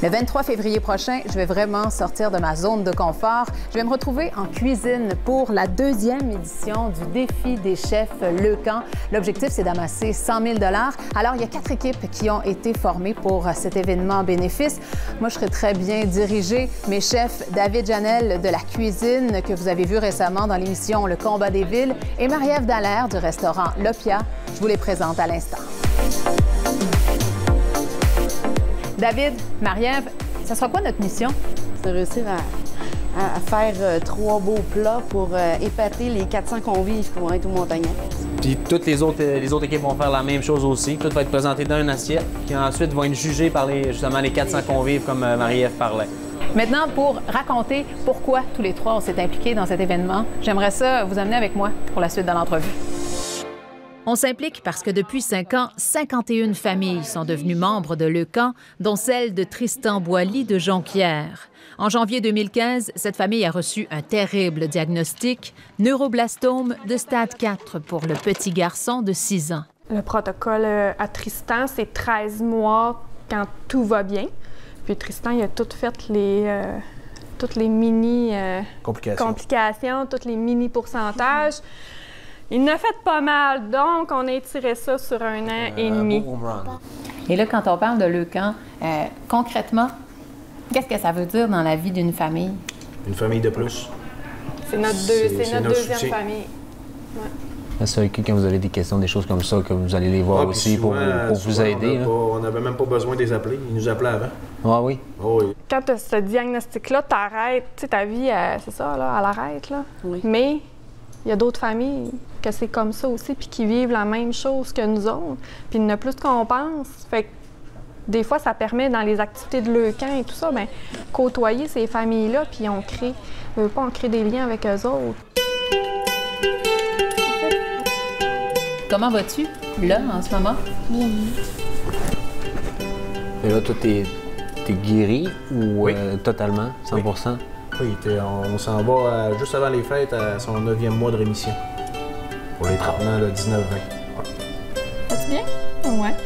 Le 23 février prochain, je vais vraiment sortir de ma zone de confort. Je vais me retrouver en cuisine pour la 2e édition du défi des chefs Leucan. L'objectif, c'est d'amasser 100 000 $. Alors, il y a 4 équipes qui ont été formées pour cet événement bénéfice. Moi, je serai très bien dirigée. Mes chefs, David Janel de la cuisine, que vous avez vu récemment dans l'émission Le Combat des villes, et Marie-Ève Dallaire du restaurant L'Opia. Je vous les présente à l'instant. David, Marie-Ève, ça sera quoi notre mission? C'est de réussir à faire 3 beaux plats pour épater les 400 convives qui vont être au Montagnac. Puis toutes les autres équipes vont faire la même chose aussi. Tout va être présenté dans une assiette, qui ensuite vont être jugés par justement les 400 convives, comme Marie-Ève parlait. Maintenant, pour raconter pourquoi tous les 3 on s'est impliqués dans cet événement, j'aimerais ça vous amener avec moi pour la suite de l'entrevue. On s'implique parce que depuis 5 ans, 51 familles sont devenues membres de Leucan, dont celle de Tristan Boily de Jonquière. En janvier 2015, cette famille a reçu un terrible diagnostic, neuroblastome de stade 4 pour le petit garçon de 6 ans. Le protocole à Tristan, c'est 13 mois quand tout va bien. Puis Tristan, il a toutes fait toutes les mini complications, tous les mini pourcentages. Il en a fait pas mal, donc on a étiré ça sur 1 an et demi. Et là, quand on parle de Leucan, concrètement, qu'est-ce que ça veut dire dans la vie d'une famille? Une famille de plus. C'est notre, deuxième soutien. famille. Ouais. C'est que quand vous avez des questions, des choses comme ça, que vous allez les voir aussi souvent, pour vous aider. On n'avait même pas besoin de les appeler. Ils nous appelaient avant. Ah oui? Oh oui. Quand tu as ce diagnostic-là, t'arrêtes, tu sais, ta vie, c'est ça, là, elle arrête, là. Oui. Mais il y a d'autres familles que c'est comme ça aussi, puis qui vivent la même chose que nous autres. Puis il y en a plus qu'on pense. Fait que des fois, ça permet, dans les activités de Leucan et tout ça, bien, côtoyer ces familles-là, puis on crée des liens avec eux autres. Comment vas-tu, là, en ce moment? Bien. Et là, toi, t'es guéri ou Oui. Totalement, 100%? Oui, on s'en va juste avant les fêtes à son 9e mois de rémission. Pour les traitements de 19-20. Vas-tu bien? Ouais.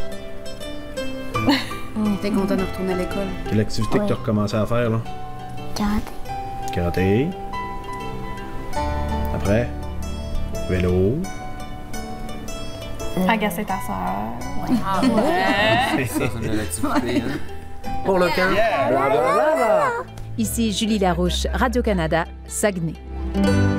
T'es content de retourner à l'école? Quelle activité que tu as recommencé à faire, là? Karaté. Karaté. Après? Vélo. Agacer ta sœur. Ah ouais! Ça, c'est une activité, hein? Pour le camp. Ici Julie Larouche, Radio-Canada, Saguenay.